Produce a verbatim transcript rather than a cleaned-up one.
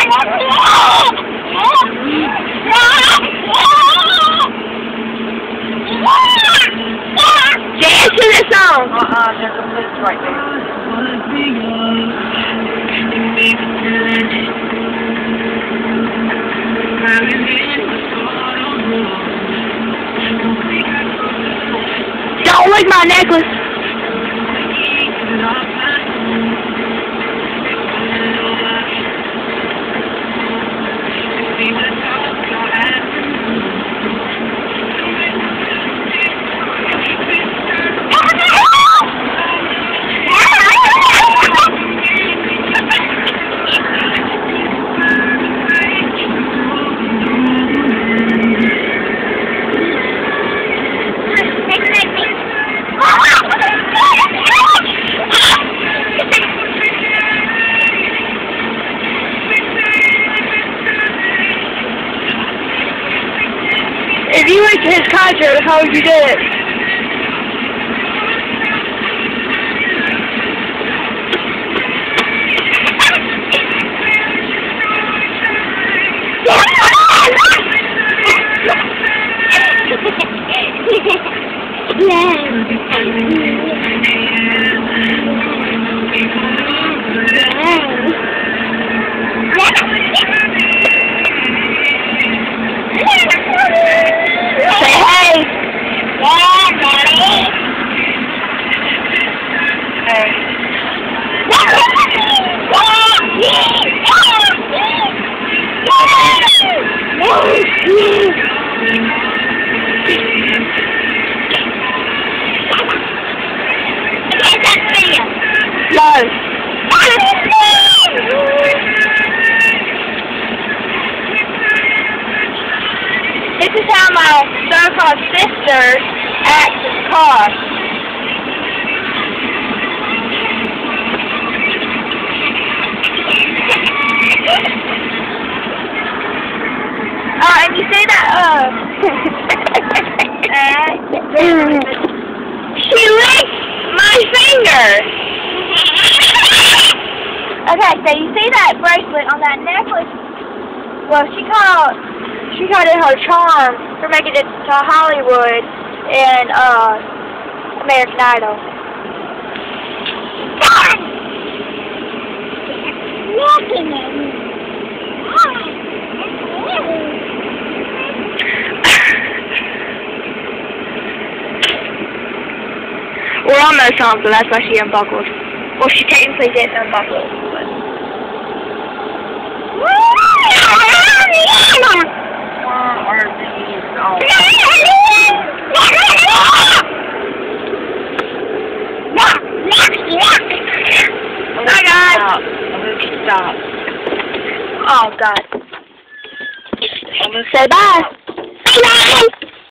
Dance to this song. Uh-uh, there's a place right there. Don't lick my necklace. If you went to his concert, how would you do it? No. This is how my so-called sister acts in the car. Uh, and you say that, uh... she licked my finger! Okay, so you see that bracelet on that necklace? Well, she called, she called it her charm for making it to Hollywood and, uh, American Idol. Looking at me. We're almost home, so that's why she unbuckled. Well, she technically didn't unbuckle. But... Hi guys. Stop. Oh God. Say bye. Bye.